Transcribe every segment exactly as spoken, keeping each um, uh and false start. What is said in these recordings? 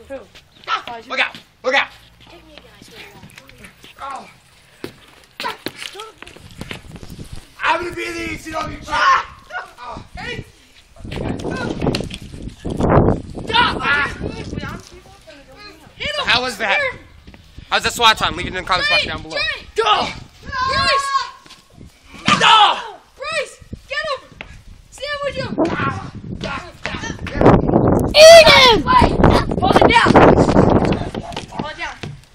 Who? Ah, look out! Look out! Take me again, I swear to Oh. I'm gonna be the easy on you, ah! Oh. Hey! Ah. So how was that? How's the SWAT time? Leave it in the comments box down below. Go! Bryce! No! Bryce! Get him! Stand with you! Eat him! Wait! Hold it down! Hold it down.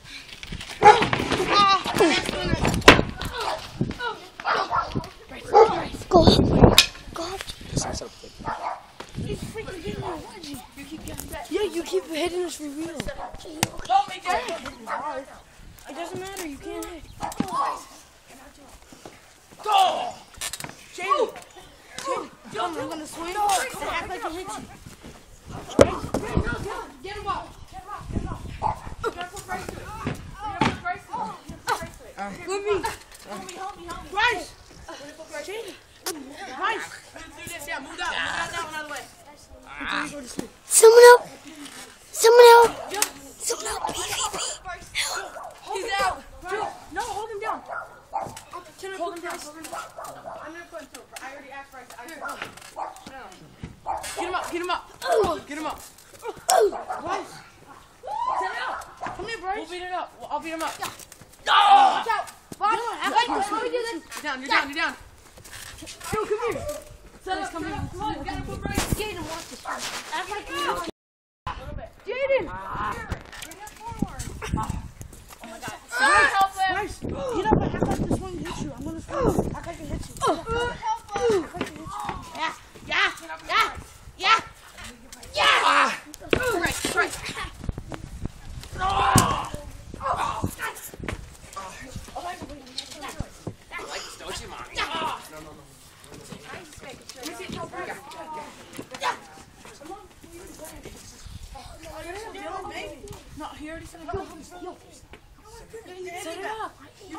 Go up. Go up. He's freaking hitting my wedgie. You keep getting back. Yeah, you keep hitting us for real. Don't make that. It doesn't matter. You can't hit. Go! Jamie. Jamie. Come, I'm gonna swing. Act like I hit you. Get him up. Get him up. Get him up. We're gonna put Bryce to it. We're gonna put Bryce to it. Bryce to it. With me. Help me, help me, help me. Bryce. We're gonna put Bryce to Jamie. it. Bryce. Do this, yeah, move that, move that, that one out of the way. Someone help. Someone help. Someone help. Bvp. He's out. Dude, no, hold him down. Hold him down, hold him down. I'm gonna put him through. I already asked Bryce. I already told him. Get him up. Get him up. Get him up. Bryce. Set it up. Come here, Bryce. We'll beat it up. I'll beat him up. No! Watch out. Watch. No, Wait, let me do this. You're down. You're down. You're down. Yo, come here. Set Bryce, up, come set here. up. Come on, you gotta put Bryce. Jaden, watch this. Act like you A little bit. Jaden. Here, bring it forward. Oh my God. Bryce, Help him. Bryce, get up and act like this one hits you. I'm gonna swing. Act like it hits you. Help him. Act like it hits you. Yeah, yeah, yeah, yeah, yeah. Bryce, Bryce. I like this, don't you, Mommy? No, no, no. No, he already said it. Yo, yo. Set it up.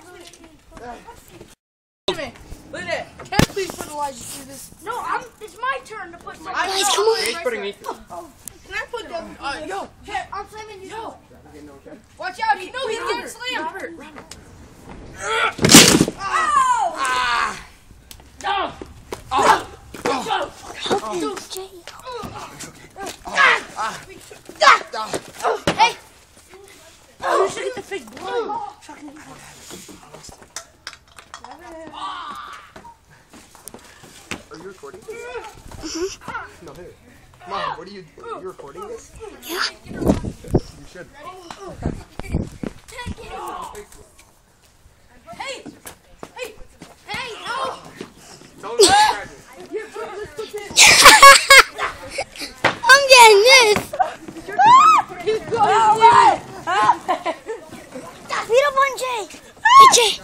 Look at it. Can I please put Elijah through this? No, I'm. It's my turn to put something. Guys, come on. He's putting me. Can I put them? Uh, yo. Here, I'm slamming you. Yo. Watch out! He, no, he's getting slammed. Robert, Robert. Oh! Ah! No! Oh! Help him, Jay. Hey! Oh, you should get the fake blood. Fucking. Are you recording this? Mm-hmm. No, hey. Mom, what are you doing? Are you recording this? Yeah. You should. Hey! Hey! Hey! No! Don't subscribe. I'm getting this. He's going! Beat up on Jay. Hey, Jay.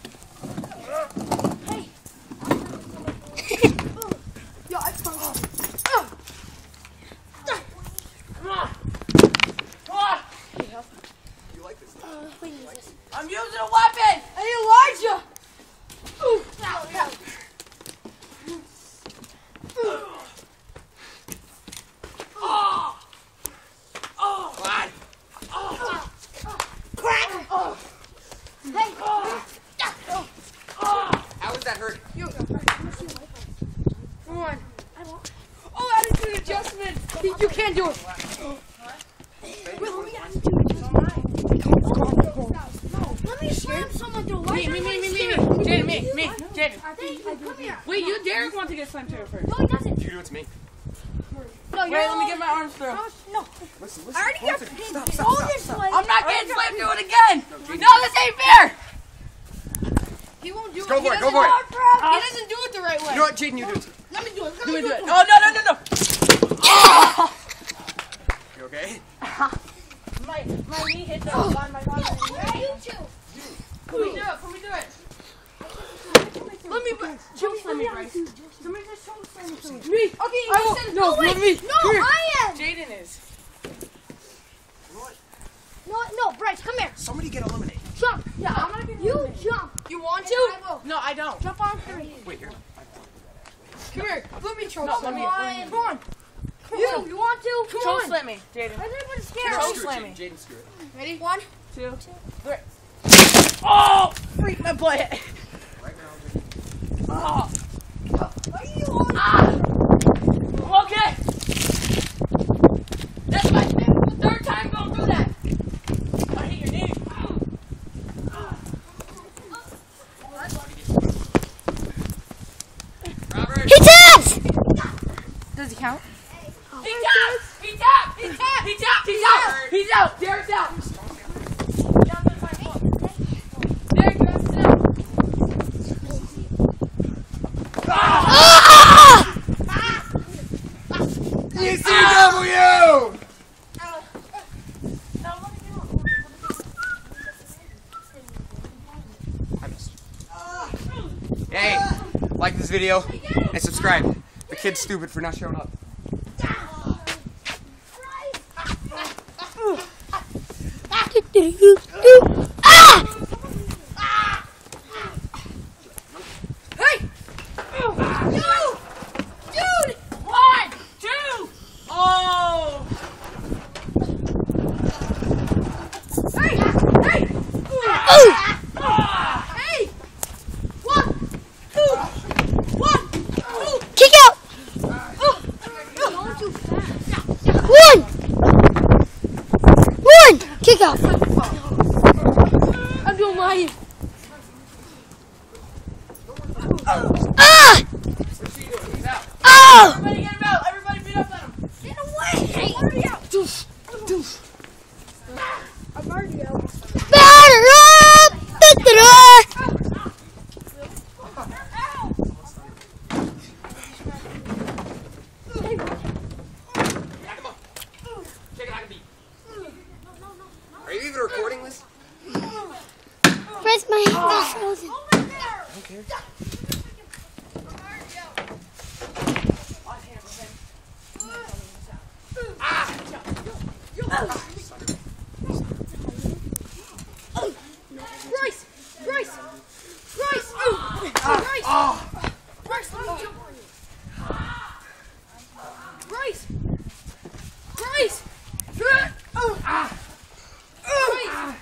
Yo, I can't go. You like this? I'm using a weapon! Hey, Elijah! Ooh. Ow, ow. Oh! Oh! Glad. Oh! Crack! Oh! Hey! Oh! Oh! How does that hurt? You. Come on. Oh, attitude adjustment! You, you can't do it! Wait, let me attitude Let me slam someone through. Me, me, me, me, me, me. Jaden, me, me, Jaden. Come here. Wait, you Derek want to get slammed to it first. No, he doesn't. You do it to me. No, Wait, you're let me get my arms through. No, no. Listen, listen. I already got listen. pinned. Stop, stop, Hold stop, this stop. way. I'm not getting slammed to it again. No, this ain't fair. He won't do Just it. go He for it, go doesn't for it. know how- He doesn't do it the right way. You know what, Jaden, you do it. Let me do it. Let Do me it, do it. to Oh, no, no, no, no. You okay? My, my knee hit the on my body. Yeah, you too. Can we do it? Can we do it? Let me. Choke slam me, Bryce. Somebody just choke slam me to me. Me. Okay, I you won't. said No, wait. not me. No, Here. I am. Jaden is. No, no, Bryce, come here. Somebody get eliminated. Jump. Yeah, I'm gonna get You eliminated. jump. You want to? I will. No, I don't. Jump on three. Wait, here. Come here. Let me choke No, let me- someone. let me- Come on. You, you want to? Come Choke on. slam me, Jaden. Everybody's scared. Choke slam me. Jaden, screw it. Ready? One, Two, three. Oh! Freak my butt. Right now, Jaden. Oh! what are you on? Ah! I'm okay. That's my third time going through that. I hit your knee. Robert! He taps! Does he count? He tapped! He tapped! He tapped! He tapped! He's out! He's out! Derek's out! Derek, you have to sit out. Ah! E C W! I missed. Hey, like this video and subscribe. The kid's stupid for not showing up. Ah! Hey! You! Dude! One, two. Oh! Hey! Hey! Ooh! Ah! Hey! One! Two! One! Two! Kick out! Don't too fast. One! One! Kick out! I'm doing mine. Ah! What's he doing? He's out. Oh! Everybody get him out! Everybody beat up on him! Get away! Hey! I'm already out. Doof! Doof! I'm already out. Batter up! Da-da-da! Are you even recording this? Where's my hand frozen? I don't care. Bryce! Bryce! Bryce! Oh! Bryce! Oh! Bryce, let me jump on you. Bryce! Bryce! Oh! Ah! Bryce!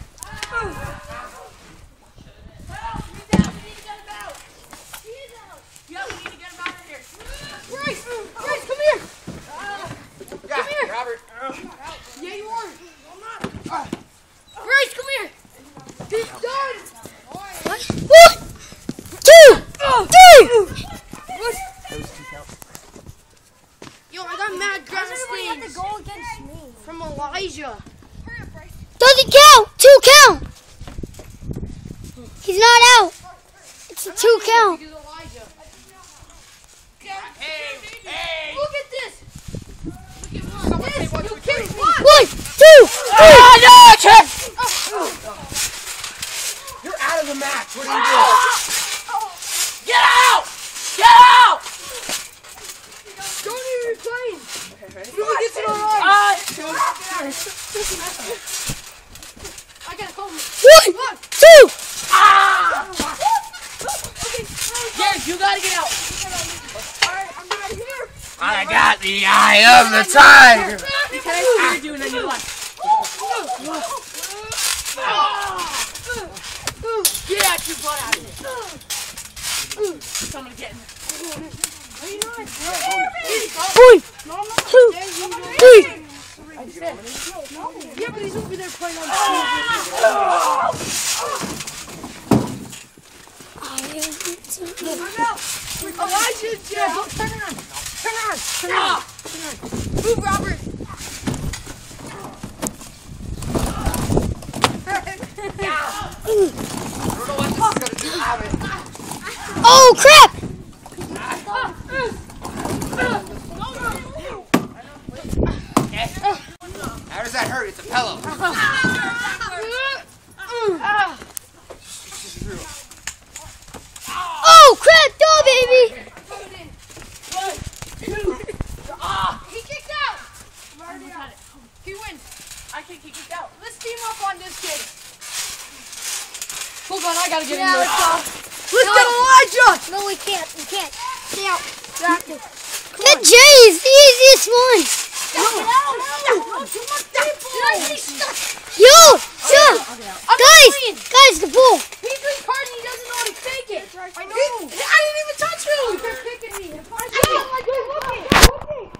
Bryce! Bryce, come here! Yeah, here. Robert. Yeah, you are. I'm not. Bryce, come here! He's done! One, two, three! That was two counts. Yo, I got mad grass stains Go against me. from Elijah. Doesn't count! Two count! He's not out! It's a two count! Because Elijah. Hey! Hey! Look at this! Look at this! You kicked what? One, two, three! Oh, no! Check! You're out of the match. What are you doing? Get out! Get out! Don't even be playing! Who gets it all right? Uh, I gotta call him. One, two! ah! Yes, you gotta get out. Alright, I'm out of here. I got the eye of the tiger. Can I see you doing on your life? Get out your butt out of here. Someone get me. One, two, three! Yeah, but he's over there playing on the Elijah's yeah, don't turn around. Turn around. Turn around. Turn around. Move, Robert. Oh crap! How does that hurt? It's a pillow. Oh crap! Go baby! He kicked out. He wins. I can kick it out. Let's team up on this kid. Hold on, I gotta get Yeah, in there. let's go. Let's No. get Elijah. No, we can't. We can't. Stay out. Back to. The J's easy just won. No, no, no, too much people. Yo, stop. Guys, guys, the ball. He's retarded. He doesn't know how to fake it. I know. I didn't even touch you. You're kicking me. I didn't like you looking.